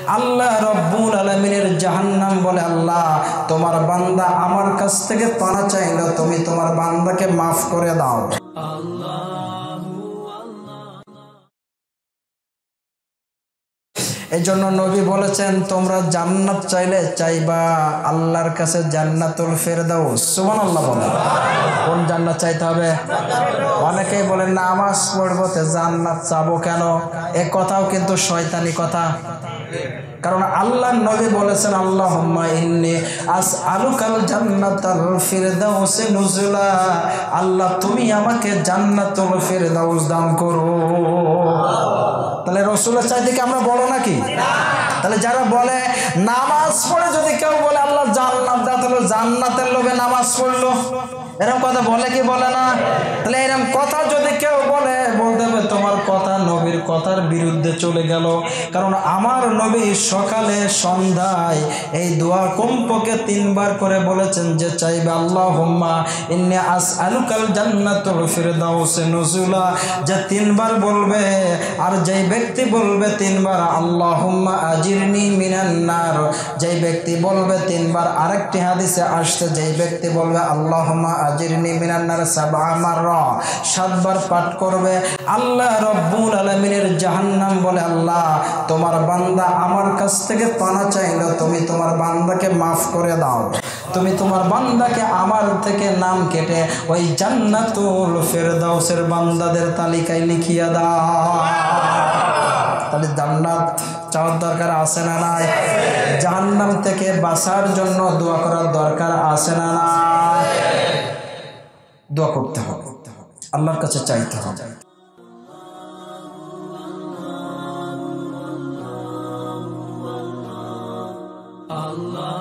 আল্লাহ রব্বুল আলামিনের জাহান্নাম বলে, আল্লাহ তোমার বান্দা আমার কাছ থেকে পানা চাইলো, তুমি তোমার বান্দাকে মাফ করে দাও। এই জন্য নবী বলেছেন, তোমরা জান্নাত চাইলে চাইবা আল্লাহর কাছে জান্নাতুল ফেরদাউস। সুবহানাল্লাহ বলেন। কোন জান্নাত চাইতে হবে? অনেকেই বলেন নামাজ পড়বো তে জান্নাত চাবো কেন? এ কথাও কিন্তু শয়তানি কথা। কারণ আল্লাহর নবী বলেছেন, আল্লাহুম্মা ইন্নী আসআলুকাল জান্নাতাল ফিরদাউসে নুজুলা, আল্লাহ তুমি আমাকে জান্নাতুল ফিরদাউস দান করো। তাহলে রাসূলের চাইতে কি আমরা বড় নাকি? তাহলে যারা বলে নামাজ পড়ে যদি কেউ বলে আল্লাহ জান্নাত দাও, তাহলে জান্নাতের লোভে নামাজ পড়লো, এরকম কথা বলে কি বলে না? তাহলে এরকম কথা যদি কেউ বলে, বলতে হবে তোমার কথা নবীর কথার বিরুদ্ধে চলে গেল। কারণ আমার নবী সকালে সন্ধ্যায় এই দোয়া কমপক্ষে 3 বার করে বলেছেন যে চাইবে আল্লাহুম্মা ইন্নী আসআলুকাল জান্নাতুল ফিরদাউসে নুজুলা, যে 3 বার বলবে। আর যেই ব্যক্তি বলবে 3 বার আল্লাহুম্মা আজিরনি মিনান নার, যেই ব্যক্তি বলবে 3 বার, আরেকটি হাদিসে আসছে যেই ব্যক্তি বলবে আল্লাহুম্মা আজিরনি মিনান নার 7 মাররা, 7 বার পাঠ করবে, আল্লাহ রব্বুল আলামিনের জাহান্নাম বলে, আল্লাহ তোমার বান্দা আমার কাছ থেকে পানা চাইলো, তুমি তোমার বান্দাকে মাফ করে দাও, তুমি তোমার বান্দাকে আমার থেকে নাম কেটে ওই জান্নাতুল ফেরদাউসের বান্দাদের তালিকায় লিখিয়ে দাও। তাহলে জান্নাত চাওয়ার দরকার আছে না নাই? জাহান্নাম থেকে বাঁচার জন্য দোয়া করার দরকার আছে না নাই? দোয়া করতে হবে, আল্লাহর কাছে চাইতে হবে। Allah